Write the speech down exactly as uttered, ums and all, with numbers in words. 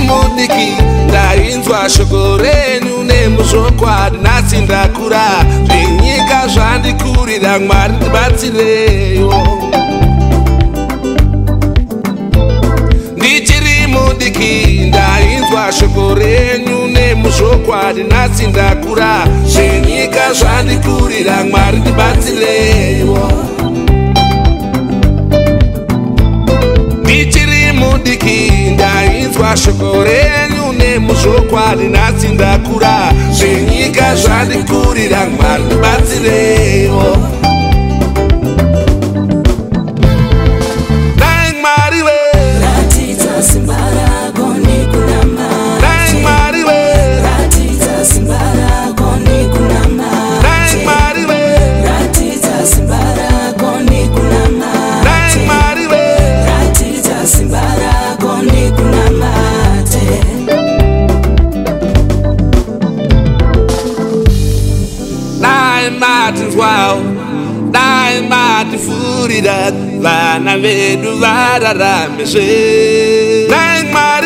mudiki ndainzwa shoko renyu nemuzvokwadi nhasi ndakura zvenyika zvandikurira Mwari ndibatsireyo ndichiri mudiki ndainzwa shoko renyu nemuzvokwadi nhasi ndakura zvenyika zvandikurira Mwari ndibatsireyo ndichiri mudiki ndainzwa shoko renyu nemuzvokwadi nhasi ndakura zvenyika zvandikurira Mwari ndibatsireyo dai Mwari we ratidza simba rako nikunamata dai Mwari we ratidza simba rako nikunamata dai Mwari we ratidza simba rako nikunamata dai Mwari we ratidza simba rako nikunamate dai matinzwawo dai matifurira vana vedu vararamezve dai Mwari